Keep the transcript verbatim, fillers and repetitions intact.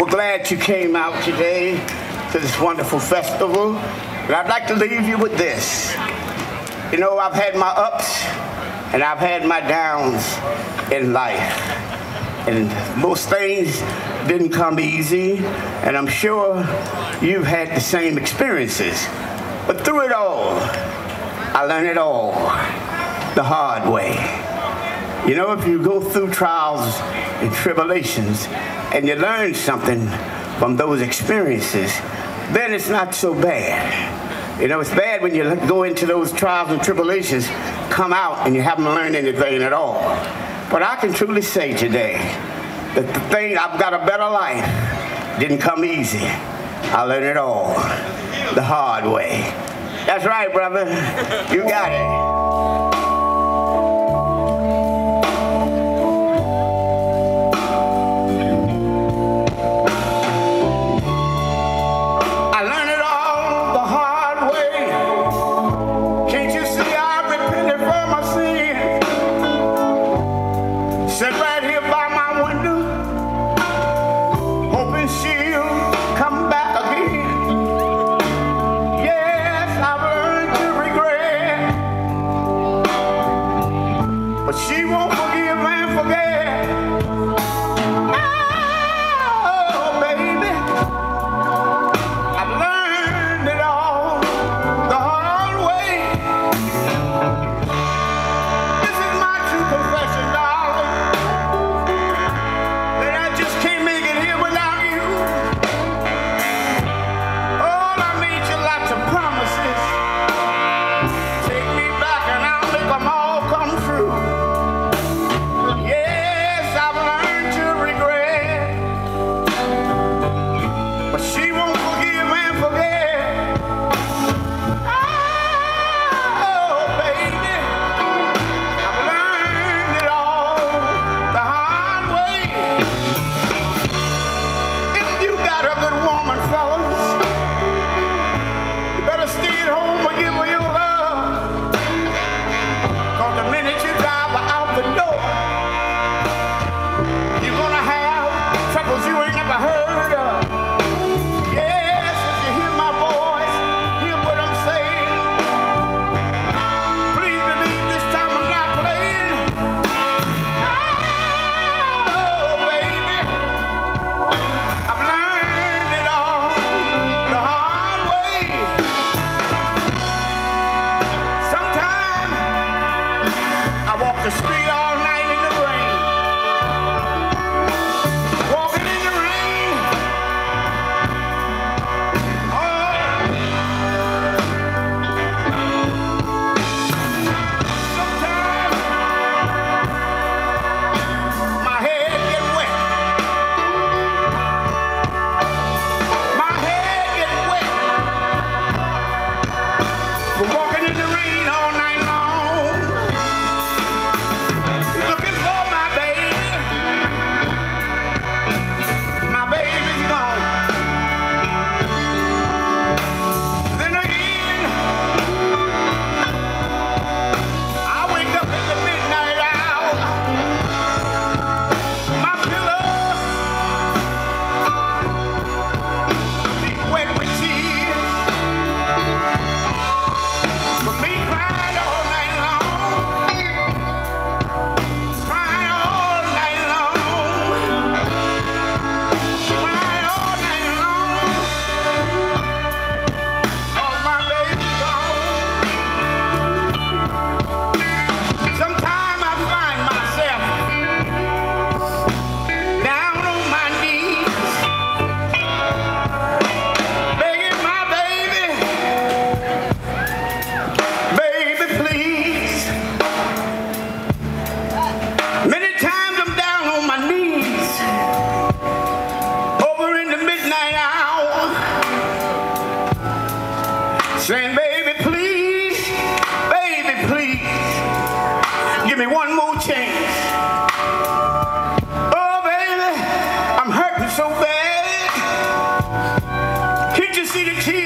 We're glad you came out today to this wonderful festival. And I'd like to leave you with this. You know, I've had my ups and I've had my downs in life. And most things didn't come easy, and I'm sure you've had the same experiences. But through it all, I learned it all the hard way. You know, if you go through trials and tribulations and you learn something from those experiences, then it's not so bad. You know, it's bad when you go into those trials and tribulations, come out and you haven't learned anything at all. But I can truly say today that the thing, I've got a better life, didn't come easy. I learned it all the hard way. That's right, brother. You got it. saying, baby, please, baby, please, give me one more chance. Oh, baby, I'm hurting so bad. Can't you see the tears?